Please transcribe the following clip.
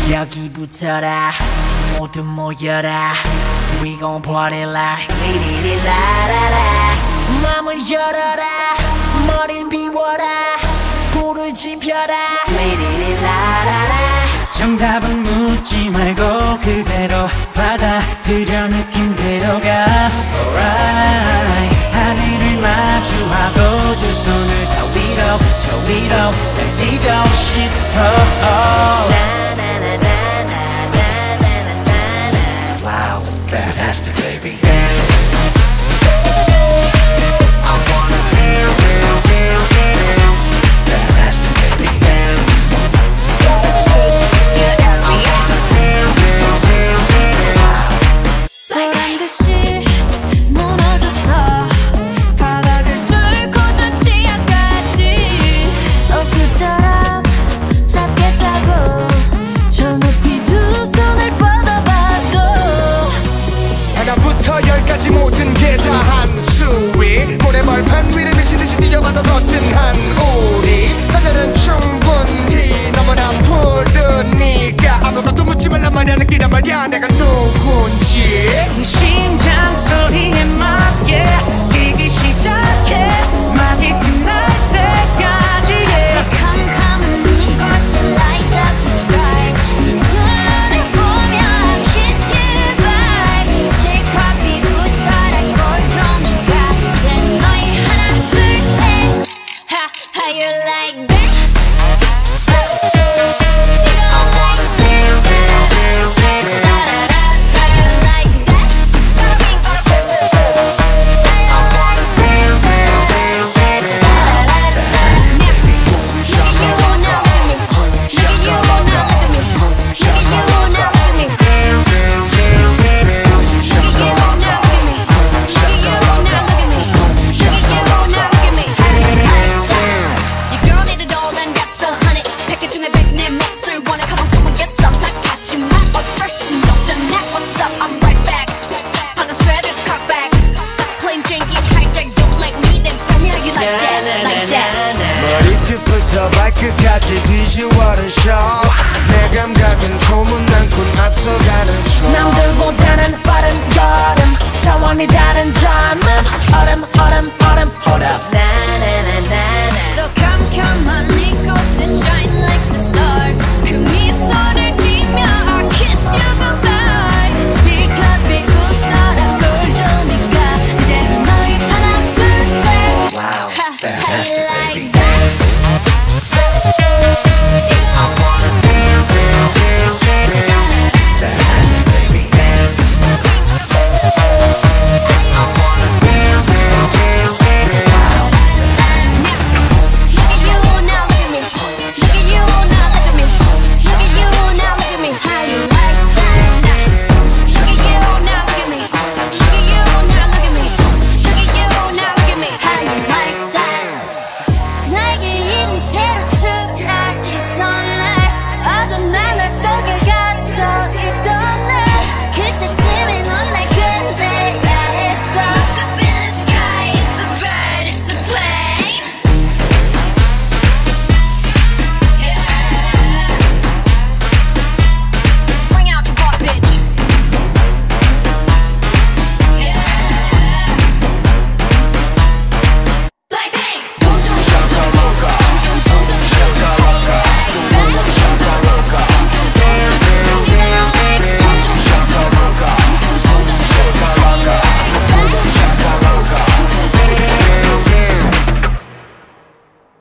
여기부터라 모두 모여라 We gon' party like 리리리라라라 맘을 열어라 머리를 비워라 불을 지펴라 리리리라라라 정답은 묻지 말고 그대로 받아들여 느낌대로 가 Alright 하늘을 마주하고 두 손을 다 위로 저 위로 날 뛰고 싶어 Wow, fantastic baby Dance I wanna dance, dance, dance, dance Fantastic baby Dance 보란듯이 무너졌어 바닥을 뚫고 저 치아까지 엊그처럼 잡겠다고 저 높이 두 손을 뻗어봐도 하나부터 열까지 모든 게 다 한수위 모래벌판 위를 미치듯이 뛰어봐도 버튼한 우리 하늘은 충분히 너무나 푸르니까 아무것도 묻지 말란 말이야 느끼란 말이야 내가 누군지 심장 소리에 맞게 뛰기 시작해 막이 끝날 때까지 캄캄한 이곳에 light up the sky 네 눈을 보며 kiss you bye 실컷 비웃어라 꼴통이가 된 너희 하나 둘셋 How you like this? You gon' like this? How you like this? 머리끝부터 발끝까지 비주얼은 쇼 내 감각은 소문난군 앞서가는 춤 남들보다는 빠른 걸음 차원이 다른 젊음 얼음